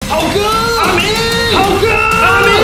浩哥， 阿明， 浩哥， 阿明。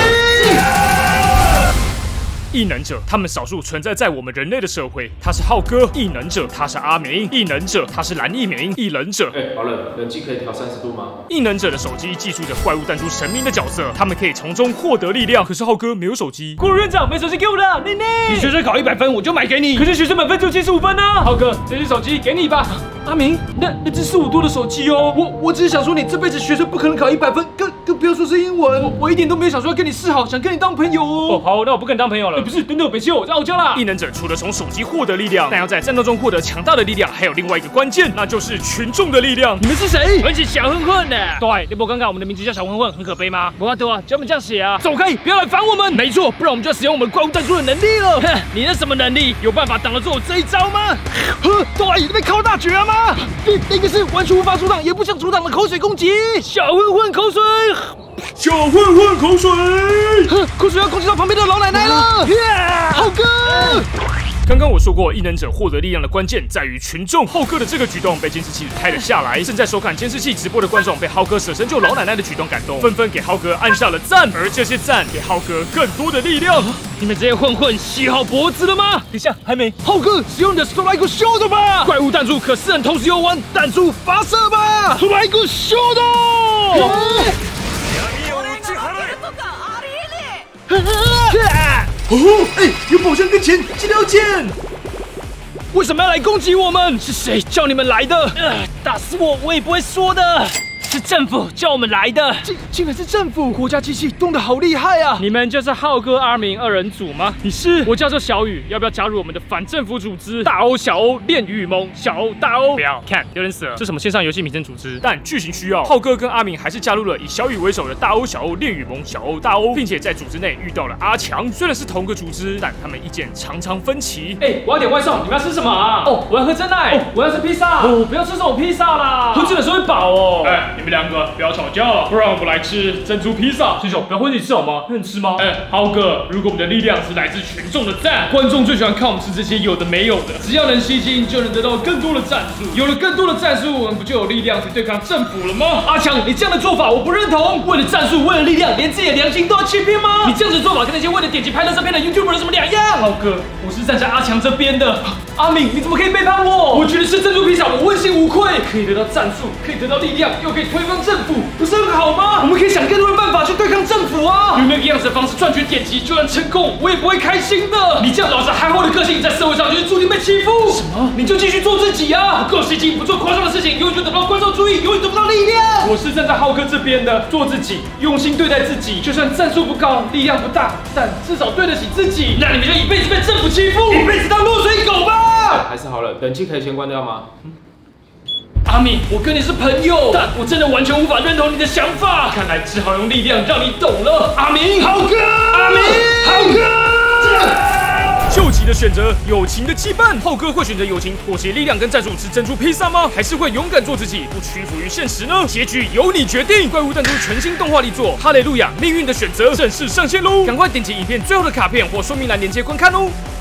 异能者，他们少数存在在我们人类的社会。他是浩哥，异能者；他是阿明，异能者；他是蓝一鸣，异能者。 好冷，冷气可以调30度吗？ 异能者的手机记述着怪物弹出神明的角色，他们可以从中获得力量。可是浩哥没有手机。 郭院长没手机给我的，妮妮。 你学生考100分，我就买给你。 可是学生满分就75分啊。 浩哥，这只手机给你吧。 阿明，那只是我多的手机哦。 我只是想说，你这辈子学生不可能考100分，更不要说是英文。 我一点都没有想说要跟你示好，想跟你当朋友哦。 好，那我不跟你当朋友了。 不是，等等，北七，我在傲娇啦。 异能者除了从手机获得力量，但要在战斗中获得强大的力量，还有另外一个关键，那就是群众的力量。 你们是谁？ 我是小混混的。 对，你不刚刚我们的名字叫小混混，很可悲吗？ 不要多啊，叫我们这样写啊。 走开，不要来烦我们。 没错，不然我们就要使用我们怪物弹出的能力了。 哼，你那什么能力？有办法挡得住我这一招吗？ 对，你被靠大绝了吗？那个是完全无法阻挡，也不想阻挡的口水攻击。 小混混口水， 小混混口水， 口水要攻击到旁边的老奶奶了。浩哥。 刚刚我说过，异能者获得力量的关键在于群众。浩哥的这个举动被监视器拍了下来，正在收看监视器直播的观众被浩哥舍身救老奶奶的举动感动，纷纷给浩哥按下了赞，而这些赞给浩哥更多的力量。 你们这些混混洗好脖子了吗？ 等一下，还没。 浩哥，使用你的 Strike Shoulder 吧！怪物弹珠可4人同时游玩，弹珠发射吧 ！Strike Shoulder！ 有宝箱跟钱，记得要捡。 为什么要来攻击我们？是谁叫你们来的？打死我也不会说的。是政府叫我们来的， 竟然是政府！国家机器动得好厉害啊！ 你们就是浩哥、阿明2人组吗？你是？我叫做小雨，要不要加入我们的反政府组织？大欧、小欧、炼狱盟、小欧、大欧。 不要看，有人死了。这什么线上游戏名称组织？但剧情需要，浩哥跟阿明还是加入了以小雨为首的大欧、小欧、炼狱盟、小欧、大欧，并且在组织内遇到了阿强。虽然是同个组织，但他们意见常常分歧。 我要点外送，你们要吃什么啊？我要喝真奶。我要吃披萨。不要吃这种披萨啦，喝醉了时候会饱哦。 你们2个不要吵架了，不然我们来吃珍珠披萨。 新手不要混一起吃好吗？能吃吗？ 浩哥，如果我们的力量是来自群众的赞， 观众最喜欢看我们吃这些有的没有的，只要能吸睛，就能得到更多的赞数。有了更多的赞数，我们不就有力量去对抗政府了吗？阿强，你这样的做法我不认同。为了赞数，为了力量，连自己的良心都要欺骗吗？你这样子的做法跟那些为了点击拍乐色片的 YouTuber 有什么两样？浩哥，我是站在阿强这边的。阿明，你怎么可以背叛我？我觉得吃珍珠披萨，我问心无愧，可以得到赞数，可以得到力量，又可以推翻政府，不是很好吗？我们可以想更多的办法去对抗政府啊！用那个样子的方式赚取点击，就算成功，我也不会开心的。你这样老实憨厚的个性，在社会上就是注定被欺负。什么？你就继续做自己啊！不够吸睛，不做夸张的事情，永远就得不到观众注意，永远得不到力量。我是站在浩哥这边的，做自己，用心对待自己，就算战术不高，力量不大，但至少对得起自己。那你们就一辈子被政府欺负，一辈子当落水狗吧！ 还是好了，冷气可以先关掉吗？ 阿明，我跟你是朋友，但我真的完全无法认同你的想法。看来只好用力量让你懂了。阿明，浩哥，阿明，浩哥。 救急的选择，友情的羁绊。浩哥会选择友情，妥协力量跟战术吃珍珠披萨吗？还是会勇敢做自己，不屈服于现实呢？结局由你决定。怪物弹珠全新动画力作《哈雷路亚：命运的选择》正式上线喽！赶快点击影片最后的卡片或说明栏连接观看哦。